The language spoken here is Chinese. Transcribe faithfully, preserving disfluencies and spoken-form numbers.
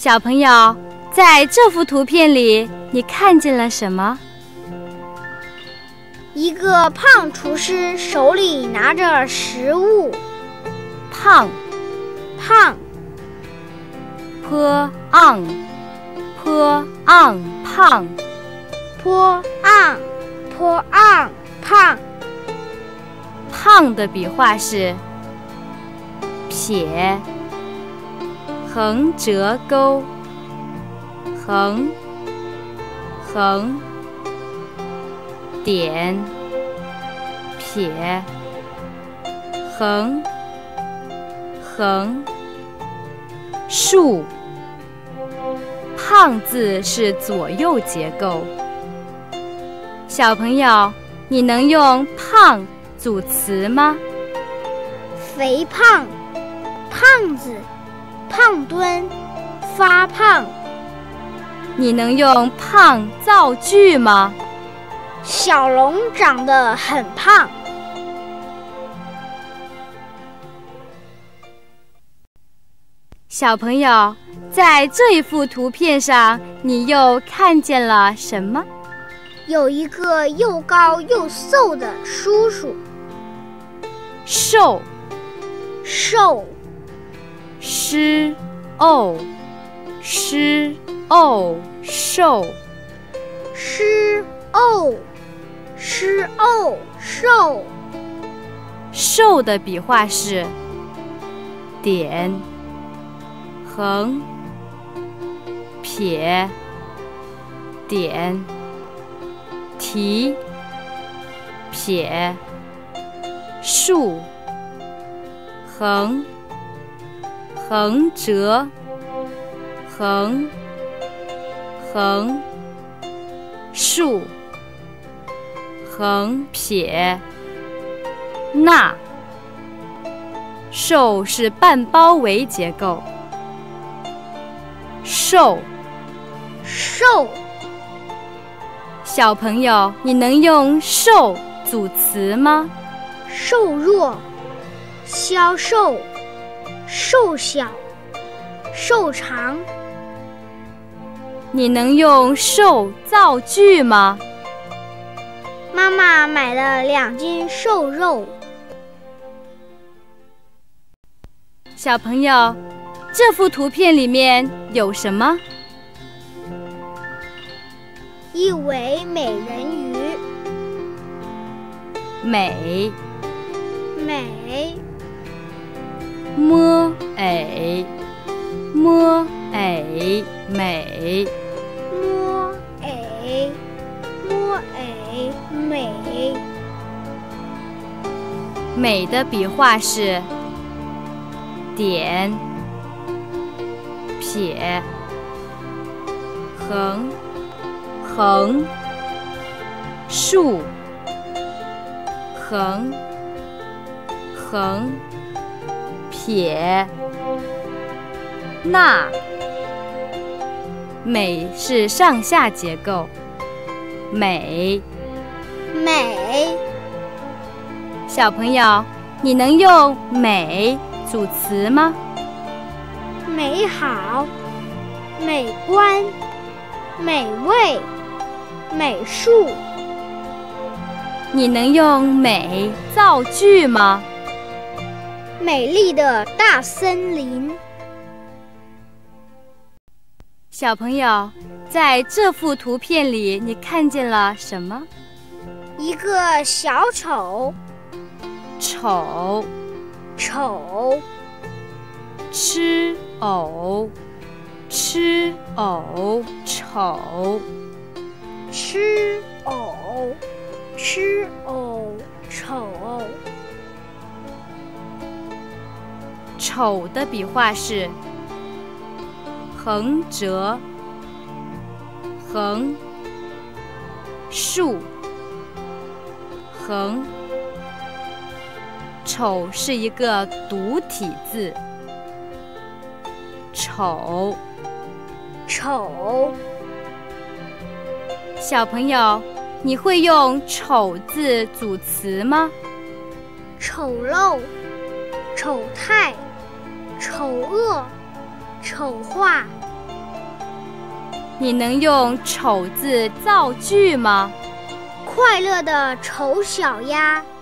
小朋友，在这幅图片里，你看见了什么？ 一个胖厨师手里拿着食物。 胖， 胖。 坡昂，坡昂，胖。 坡昂，坡昂，胖。 胖的笔画是撇，横折钩，横，横，点，撇，横，横，竖。胖字是左右结构。小朋友，你能用胖组词吗？ 肥胖，胖子，胖墩，发胖。 你能用胖造句吗？ 小龙长得很胖。 小朋友，在这一幅图片上，你又看见了什么？ 有一个又高又瘦的叔叔。 瘦， 瘦， 诗哦，诗哦，瘦， 诗哦，诗哦，瘦。 瘦的笔画是点，横，撇，点，提，撇，竖，横，横折，横，横，竖，横撇，捺。瘦是半包围结构。瘦， 瘦。 小朋友，你能用瘦组词吗？ 瘦弱，消瘦，瘦小，瘦长。 你能用瘦造句吗？ 妈妈买了两斤瘦肉。 小朋友，这幅图片里面有什么？ 一尾美人鱼。 美， 美。 摸诶，摸诶，美。 摸诶，摸诶，美。 美的笔画是点，撇，横，横，竖，横，横，撇，捺。美是上下结构。美， 美。 小朋友，你能用美组词吗？ 美好，美观，美味，美术。 你能用美造句吗？ 美丽的大森林。 小朋友，在这幅图片里，你看见了什么？ 一个小丑。 丑， 丑。 吃藕，吃藕，丑。 吃藕，吃藕，丑。 丑的笔画是横折，横，竖，横。丑是一个独体字。丑， 丑。 小朋友，你会用丑字组词吗？ 丑陋，丑态，丑恶，丑化。 你能用丑字造句吗？ 快乐的丑小鸭。